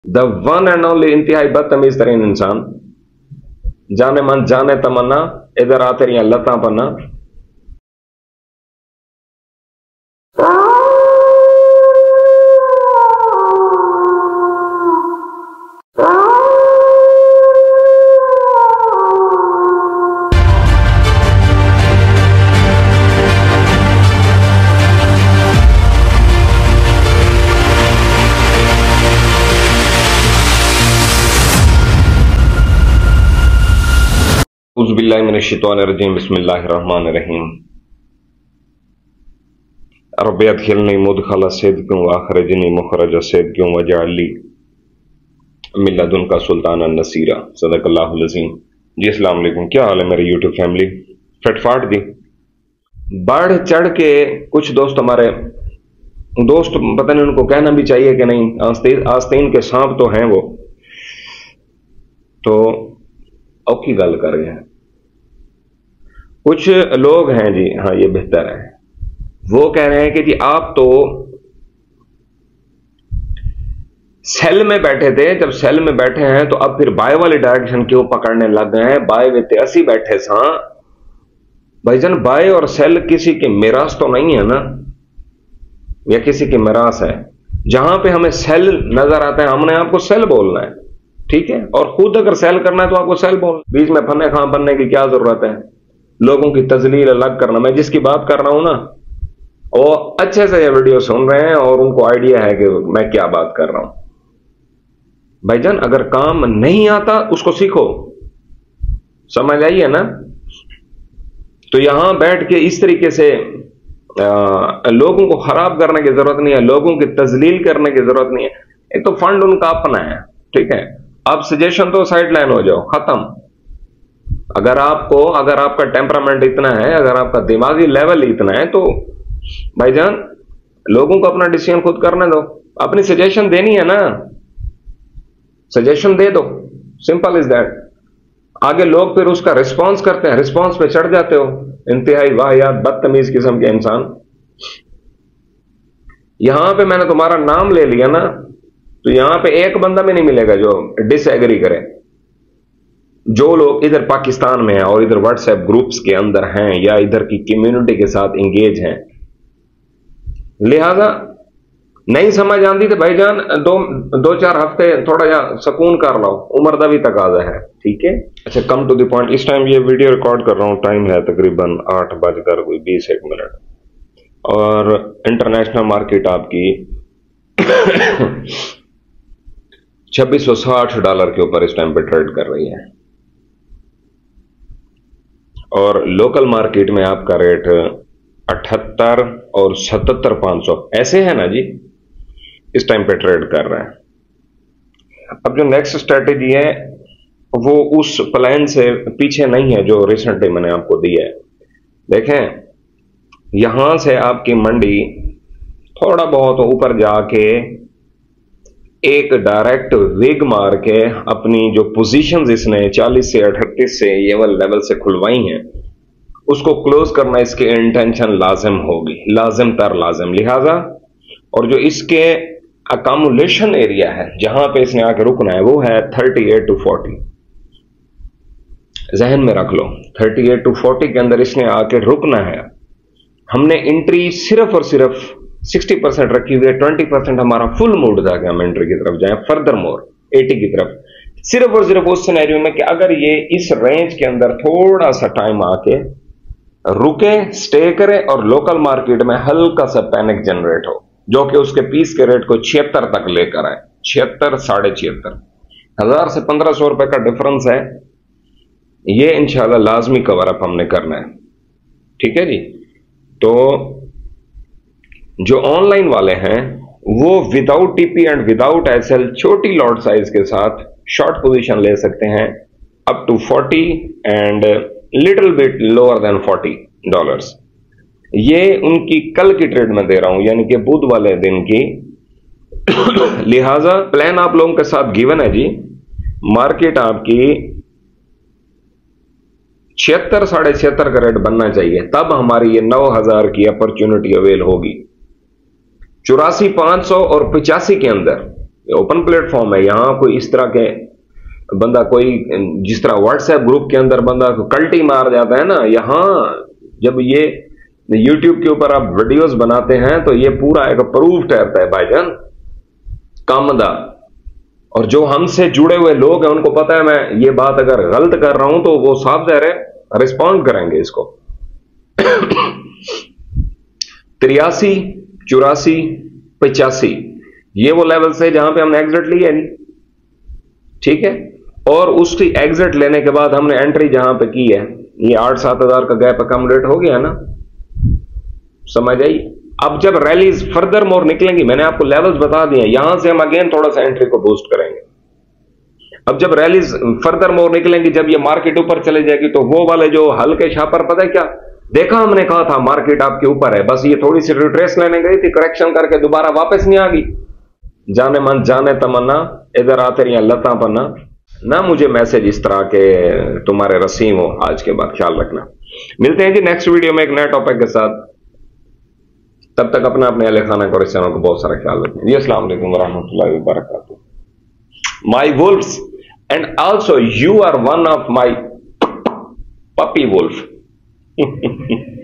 The one and only इंतहाई बदतमीज तरीन इंसान, जाने मन जाने तमन्ना, इधर आते रही लता पन्ना। औज़ुबिल्लाहिमिनश्शैतानिर्रजीम बिस्मिल्लाहिर्रहमानिर्रहीम। रब्बि अदखिलनी मुदखला सिद्क़िन व अख़रिजनी मुख़रज सिद्क़िन वजअलनी मिन लदुनका सुल्तानन नसीरा। सदक़ल्लाहुल अज़ीम। जी अस्सलाम वालेकुम, क्या हाल है मेरी यूट्यूब फैमिली? फटफाट दी बढ़ चढ़ के कुछ दोस्त हमारे दोस्त पता नहीं उनको कहना भी चाहिए कि नहीं, आस्तीन के सांप तो हैं वो, तो औखी गल कर रहे हैं। कुछ लोग हैं जी, हाँ ये बेहतर है, वो कह रहे हैं कि जी आप तो सेल में बैठे थे, जब सेल में बैठे हैं तो अब फिर बाय वाली डायरेक्शन क्यों पकड़ने लग गए हैं? बाय वे असी बैठे सा भाईजान, बाय और सेल किसी की मिरास तो नहीं है ना, या किसी की मिरास है? जहां पे हमें सेल नजर आता है हमने आपको सेल बोलना है, ठीक है? और खुद अगर सेल करना है तो आपको सेल बोलना, बीच में फन्ने खां बनने की क्या जरूरत है? लोगों की तजलील अलग करना। मैं जिसकी बात कर रहा हूं ना, वो अच्छे से ये वीडियो सुन रहे हैं और उनको आइडिया है कि मैं क्या बात कर रहा हूं। भाईजान अगर काम नहीं आता उसको सीखो, समझ आइए ना? तो यहां बैठ के इस तरीके से लोगों को खराब करने की जरूरत नहीं है, लोगों की तजलील करने की जरूरत नहीं है। एक तो फंड उनका अपना है, ठीक है? अब सजेशन तो साइड लाइन हो जाओ, खत्म। अगर आपका टेम्परामेंट इतना है, अगर आपका दिमागी लेवल इतना है, तो भाईजान लोगों को अपना डिसीजन खुद करने दो। अपनी सजेशन देनी है ना, सजेशन दे दो, सिंपल इज दैट। आगे लोग फिर उसका रिस्पॉन्स करते हैं, रिस्पॉन्स पे चढ़ जाते हो, इंतहाई वाहियात बदतमीज किस्म के इंसान। यहां पे मैंने तुम्हारा नाम ले लिया ना, तो यहां पे एक बंदा भी नहीं मिलेगा जो डिसएग्री करे। जो लोग इधर पाकिस्तान में हैं और इधर व्हाट्सएप ग्रुप्स के अंदर हैं या इधर की कम्युनिटी के साथ इंगेज हैं, लिहाजा नहीं समझ आती तो भाईजान दो चार हफ्ते थोड़ा या सुकून कर लो, उम्र का भी तकाजा है, ठीक है? अच्छा, कम टू द पॉइंट। इस टाइम ये वीडियो रिकॉर्ड कर रहा हूं, टाइम है तकरीबन 8:20 और इंटरनेशनल मार्केट आपकी $2660 के ऊपर इस टाइम पे ट्रेड कर रही है, और लोकल मार्केट में आपका रेट 78 और 77,500 ऐसे है ना जी, इस टाइम पे ट्रेड कर रहा है। अब जो नेक्स्ट स्ट्रेटेजी है वो उस प्लान से पीछे नहीं है जो रिसेंटली मैंने आपको दी है। देखें, यहां से आपकी मंडी थोड़ा बहुत ऊपर जाके एक डायरेक्ट वेग मार के अपनी जो पोजीशंस इसने 40 से 38 से ये वाले लेवल से खुलवाई हैं, उसको क्लोज करना इसकी इंटेंशन लाजिम होगी, लाजिम तर लाजिम। लिहाजा और जो इसके अकामुलेशन एरिया है जहां पे इसने आके रुकना है वो है 38 to 40। जहन में रख लो, 38 to 40 के अंदर इसने आके रुकना है। हमने एंट्री सिर्फ और सिर्फ 60% रखी हुई है, 20% हमारा फुल मूड था कि हम एंट्री की तरफ जाएं, फर्दर मोर 80 की तरफ, सिर्फ और सिर्फ उस सिनेरियो में कि अगर ये इस रेंज के अंदर थोड़ा सा टाइम आके रुके, स्टे करे और लोकल मार्केट में हल्का सा पैनिक जनरेट हो, जो कि उसके पीस के रेट को 76 तक लेकर आए। 76, 76.5 हजार से 1500 रुपए का डिफरेंस है, ये इंशाल्लाह लाजमी कवर अप हमने करना है, ठीक है जी? तो जो ऑनलाइन वाले हैं वो without TP and without SL छोटी लॉट साइज के साथ शॉर्ट पोजीशन ले सकते हैं up to 40 and little bit lower than $40। ये उनकी कल की ट्रेड में दे रहा हूं, यानी कि बुध वाले दिन की। लिहाजा प्लान आप लोगों के साथ गिवन है जी। मार्केट आपकी 76, 76.5 का रेट बनना चाहिए, तब हमारी ये 9,000 की अपॉर्चुनिटी अवेल होगी। 84,500 और 85 के अंदर ओपन प्लेटफॉर्म है, यहां कोई इस तरह के बंदा, कोई जिस तरह व्हाट्सएप ग्रुप के अंदर बंदा कल्टी मार जाता है ना, यहां जब ये यूट्यूब के ऊपर आप वीडियोस बनाते हैं तो ये पूरा एक प्रूफ ठहरता है भाईजान, कामदा। और जो हमसे जुड़े हुए लोग हैं उनको पता है मैं ये बात अगर गलत कर रहा हूं तो वो साफ ज़ाहिर रिस्पॉन्ड करेंगे इसको। 83, 84, 85 ये वो लेवल्स है जहां पे हमने एग्जिट लिया नहीं, ठीक है। और उसकी एग्जिट लेने के बाद हमने एंट्री जहां पे की है, ये 8-7 हजार का गैप अकोमोडेट हो गया ना, समझ आई। अब जब रैलीज फर्दर मोर निकलेंगी, मैंने आपको लेवल्स बता दिए, यहां से हम अगेन थोड़ा सा एंट्री को बूस्ट करेंगे। अब जब रैलीज फर्दर मोर निकलेंगी, जब ये मार्केट ऊपर चले जाएगी, तो वो वाले जो हल्के शापर, पता है क्या देखा हमने, कहा था मार्केट आपके ऊपर है, बस ये थोड़ी सी रिट्रेस लेने गई थी, करेक्शन करके दोबारा वापस नहीं आ गई। जाने मन जाने तमन्ना, इधर आते रही लता पन्ना ना, मुझे मैसेज इस तरह के तुम्हारे रसीम हो आज के बाद, ख्याल रखना। मिलते हैं जी नेक्स्ट वीडियो में एक नए टॉपिक के साथ, तब तक अपना अपने अहले खाना को, रिश्तेदारों को बहुत सारा ख्याल रखें जी। अस्सलाम वालेकुम वरहमतुल्लाहि वबरकातुहू। My wolves and also you are one of my puppy wolf.